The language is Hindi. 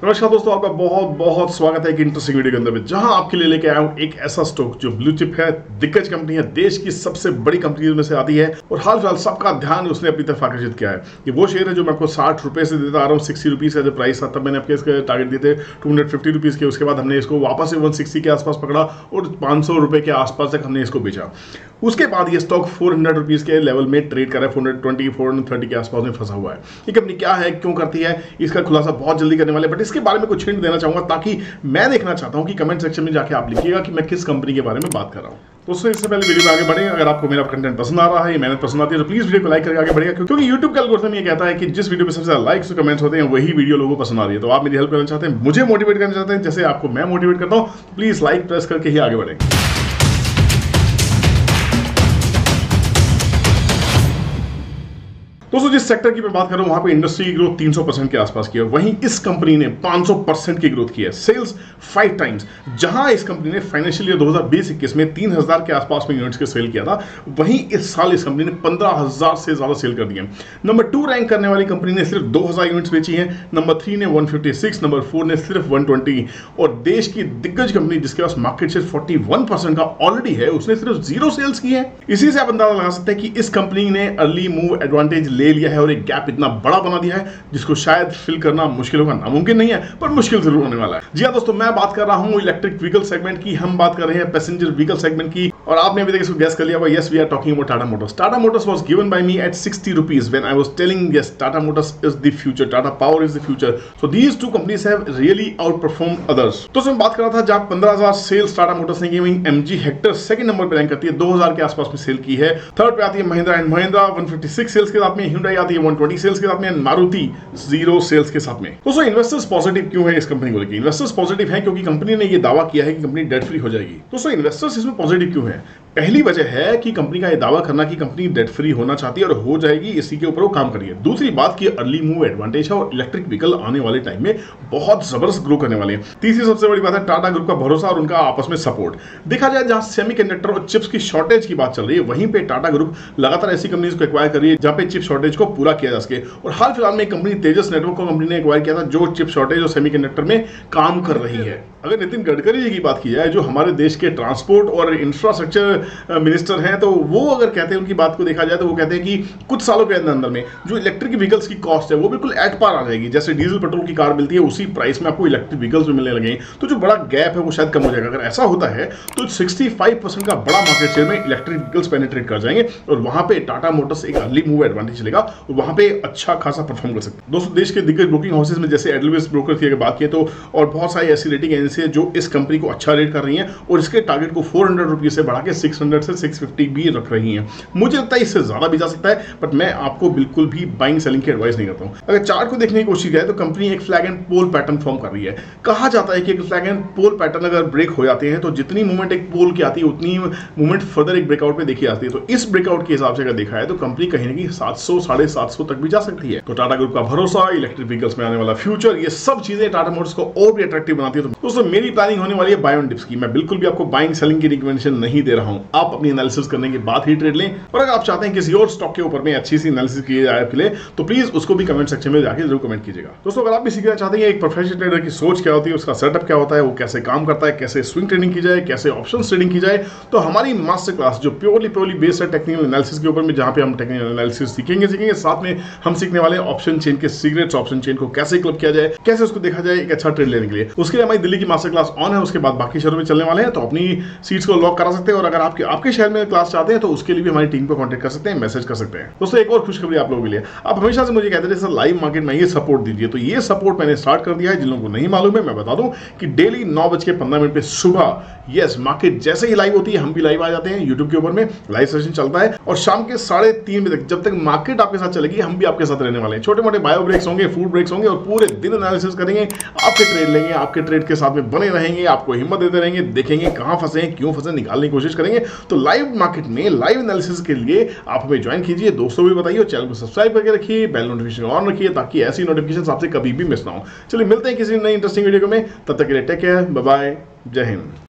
नमस्कार दोस्तों, आपका बहुत बहुत स्वागत है एक इंटरेस्टिंग वीडियो के अंदर में, जहां आपके लिए लेके आया हूं एक ऐसा स्टॉक जो ब्लू चिप है, दिग्गज कंपनी है, देश की सबसे बड़ी कंपनी में से आती है और हाल फिलहाल सबका ध्यान उसने अपनी तरफ आकर्षित किया है। ये वो शेयर है जो मैं आपको 60 रुपए से देता आ रहा हूँ। 60 रुपीज़ का जो प्राइस था तब मैंने आपके इसके टारगेट दिए थे 250 रुपीज़ के। उसके बाद हमने इसको वापस से 160 के आसपास पकड़ा और 500 रुपए के आसपास तक हमने इसको बेचा। उसके बाद ये स्टॉक 400 रुपीज़ के लेवल में ट्रेड कर रहा है, 420 430 के आसपास में फंसा हुआ है। ये कंपनी क्या है, क्यों करती है, इसका खुलासा बहुत जल्दी करने वाले, बट इसके बारे में कुछ हिंट देना चाहूंगा ताकि मैं देखना चाहता हूं कि कमेंट सेक्शन में जाके आप लिखिएगा कि मैं किस कंपनी के बारे में बात कर रहा हूं। दोस्तों, इससे पहले वीडियो में आगे बढ़े, अगर आपको मेरा कंटेंट पसंद आ रहा है, मेहनत पसंद आती है, तो प्लीज वीडियो को लाइक करके आगे बढ़िएगा, क्योंकि YouTube का एल्गोरिथम ये कहता है कि जिस वीडियो में सबसे ज्यादा लाइक्स और कमेंट्स होते हैं वही वीडियो लोगों को पसंद आ रही है। तो आप मेरी हेल्प करना चाहते हैं, मुझे मोटिवेट करना चाहते हैं, जैसे आपको मैं मोटिवेट करता हूं, तो प्लीज लाइक प्रेस करके ही आगे बढ़ें। दोस्तों, जिस सेक्टर की मैं बात कर रहा हूं वहां पे इंडस्ट्री की ग्रोथ 300% के आसपास की है, वहीं इस कंपनी ने 500% की ग्रोथ की है, सेल्स 5 टाइम्स। जहां इस कंपनी ने फाइनेंशियल ईयर 2020-21 में 3000 के आसपास में यूनिट्स के सेल किया था, वहीं इस साल इस कंपनी ने 15000 से ज्यादा सेल कर दिए। नंबर 2 रैंक करने वाली कंपनी ने सिर्फ 2000 यूनिट्स बेची है, नंबर 3 ने 156, नंबर 4 ने सिर्फ 120 और देश की दिग्गज कंपनी जिसके पास मार्केट शेयर 41% का ऑलरेडी है, उसने सिर्फ 0 सेल्स की है। इसी से आप अंदाजा लगा सकते हैं कि इस कंपनी ने अर्ली मूव एडवांटेज ले लिया है और एक गैप इतना बड़ा बना दिया है जिसको शायद फिल करना मुश्किल होगा, नामुमकिन नहीं है पर मुश्किल जरूर होने वाला है। जी हां दोस्तों, मैं बात कर रहा हूं इलेक्ट्रिक व्हीकल सेगमेंट की, हम बात कर रहे हैं पैसेंजर व्हीकल सेगमेंट की, और आपने अभी तक इसको गैस कर लिया होगा। Yes, we are talking about Tata Motors. Tata Motors was given by me at 60 rupees when I was telling yes Tata Motors is the future, Tata Power is the future. So these two companies have really outperformed others. तो मैं बात कर रहा था जहां 15000 सेल्स टाटा मोटर्स ने की, वहीं एमजी हेक्टर सेकंड नंबर पर रैंक करती है, 2000 के आसपास में सेल की है। थर्ड पे आती है महिंद्रा एंड महिंद्रा 156 सेल्स के साथ में, Hyundai आती है 120 सेल्स के साथ में, मारुति 0 सेल्स के साथ में। दोस्तों, इन्वेस्टर्स पॉजिटिव क्यों है इस कंपनी को लेकर? इन्वेस्टर्स पॉजिटिव है क्योंकि कंपनी ने यह दावा किया है कि कंपनी डेट फ्री हो जाएगी। दोस्तों, इन्वेस्टर्स इसमें पॉजिटिव क्यों है? पहली वजह है कि कंपनी का यह दावा करना कि कंपनी डेट फ्री होना चाहती है और हो जाएगी, इसी के ऊपर वो काम करिए। दूसरी बात की अर्ली मूव एडवांटेज है और इलेक्ट्रिक व्हीकल आने वाले टाइम में बहुत जबरदस्त ग्रो करने वाले हैं। तीसरी सबसे बड़ी बात है टाटा ग्रुप का भरोसा और उनका आपस में सपोर्ट। देखा जाए जहां सेमीकंडक्टर और चिप्स की शॉर्टेज की बात चल रही है, वहीं पे टाटा ग्रुप लगातार ऐसी कंपनीज को एक्वायर कर रही है जहां पे चिप शॉर्टेज को पूरा किया जा सके। और हाल फिलहाल में एक कंपनी तेजस नेटवर्क को कंपनी ने एक्वायर किया था जो चिप शॉर्टेज और सेमीकंडक्टर में काम कर रही है। अगर नितिन गडकरी जी की बात की जाए जो हमारे देश के ट्रांसपोर्ट और इंफ्रास्ट्रक्चर मिनिस्टर हैं, तो वो अगर कहते हैं, उनकी बात को देखा जाए तो वो कहते हैं कि कुछ सालों के अंदर में जो इलेक्ट्रिक व्हीकल्स की कॉस्ट है वो बिल्कुल एट पार आ जाएगी। जैसे डीजल पेट्रोल की कार मिलती है उसी प्राइस में आपको इलेक्ट्रिक व्हीकल्स भी मिलने लगे, तो जो बड़ा गैप है वो शायद कम हो जाएगा। अगर ऐसा होता है तो 65% का बड़ा मार्केट शेयर में इलेक्ट्रिक व्हीकल्स पेनिट्रेट कर जाएंगे और वहां पे टाटा मोटर्स एक अर्ली मूव एडवांटेज लेगा और वहां पे अच्छा खासा परफॉर्म कर सकते हैं। दोस्तों, देश के दिग्गज ब्रोकिंग हाउसेज में जैसे एडलवेस ब्रोकर की अगर बात की तो और बहुत सारी ऐसी रेटिंग एजेंसी है जो इस कंपनी को अच्छा रेट कर रही हैं और इसके टारगेट को 400 रुपीज से बढ़ा के 600 से 650 भी रख रही हैं। मुझे लगता है इससे ज्यादा भी जा सकता है, बट मैं आपको बिल्कुल भी बाइंग सेलिंग की एडवाइस नहीं करता हूं। अगर चार्ट को देखने की कोशिश करें तो कंपनी एक flag and pole pattern form कर रही है। कहा जाता है कि एक फ्लैग एंड पोल पैटर्न अगर ब्रेक हो जाते हैं तो जितनी मूवमेंट एक पोल की आती है उतनी मूवमेंट फर्दर एक ब्रेकआउट पे देखी जाती है। तो इस ब्रेकआउट के हिसाब से अगर देखा है तो कंपनी कहीं ना कहीं 700 750 तक भी जा सकती है। तो टाटा ग्रुप का भरोसा, इलेक्ट्रिक व्हीकल्स में आने वाला फ्यूचर, ये सब चीजें टाटा मोटर्स को और भी अट्रैक्टिव बनाती है। तो दोस्तों, मेरी प्लानिंग होने वाली है बाय ऑन डिप्स की। मैं बिल्कुल भी आपको बाइंग सेलिंग की रिकमेंडेशन नहीं दे रहा हूं, आप अपनी एनालिसिस करने के बाद ही ट्रेड लें। और अगर आप चाहते हैं किसी और स्टॉक के ऊपर में अच्छी सी एनालिसिस की जाए आपके लिए, तो प्लीज उसको भी कमेंट सेक्शन में जाके जरूर कमेंट कीजिएगा। दोस्तों, अगर आप भी सीखना चाहते हैं एक प्रोफेशनल ट्रेडर की सोच क्या होती है, उसका सेटअप क्या होता है, वो कैसे काम करता है, कैसे स्विंग ट्रेडिंग की जाए, कैसे ऑप्शन ट्रेडिंग की जाए, तो हमारी मास्टर क्लास जो प्योरली बेस्ड है टेक्निकल एनालिसिस के ऊपर में, जहां पे हम टेक्निकल एनालिसिस सीखेंगे साथ में हम सीखने वाले ऑप्शन चेन के सीक्रेट्स, ऑप्शन चेन को कैसे क्लब किया जाए, कैसे उसको देखा जाए एक अच्छा ट्रेड लेने के लिए। उसके लिए हमारी दिल्ली की मास्टर क्लास ऑन है, उसके बाद बाकी शहरों में चलने वाले हैं, तो अपनी सीट्स को लॉक करा सकते हैं। और अगर आपके शहर में क्लास चाहते हैं तो उसके लिए भी हमारी टीम को कांटेक्ट कर सकते हैं, मैसेज कर सकते हैं। दोस्तों, एक और खुशखबरी आप लोगों के लिए, आप हमेशा से मुझे कहते थे सर लाइव मार्केट में ये सपोर्ट दीजिए, तो ये सपोर्ट मैंने स्टार्ट कर दिया है। जिन लोगों को नहीं मालूम है मैं बता दूं कि डेली 9:15 पे सुबह यस मार्केट जैसे ही लाइव होती है हम भी लाइव आ जाते हैं। यूट्यूब के ऊपर में लाइव सेशन चलता है और शाम के 3:30 बजे तक जब तक मार्केट आपके साथ चलेगी हम भी आपके साथ रहने वाले हैं। छोटे मोटे बायो ब्रेक्स होंगे, फूड ब्रेक्स होंगे और पूरे दिन एनालिसिस करेंगे, आपके ट्रेड लेंगे, आपके ट्रेड के साथ में बने रहेंगे, आपको हिम्मत देते रहेंगे, देखेंगे कहां फंसे हैं, क्यों फंसे, निकालने की कोशिश करेंगे। तो लाइव मार्केट में लाइव एनालिसिस के लिए आप हमें ज्वाइन कीजिए, दोस्तों भी बताइए, चैनल को सब्सक्राइब करके रखिए, बेल नोटिफिकेशन ऑन रखिए ताकि ऐसी नोटिफिकेशन आपसे कभी भी मिस ना हो। चलिए मिलते हैं किसी नई इंटरेस्टिंग वीडियो में, तब तक के लिए टेक केयर, बाय बाय, जय हिंद।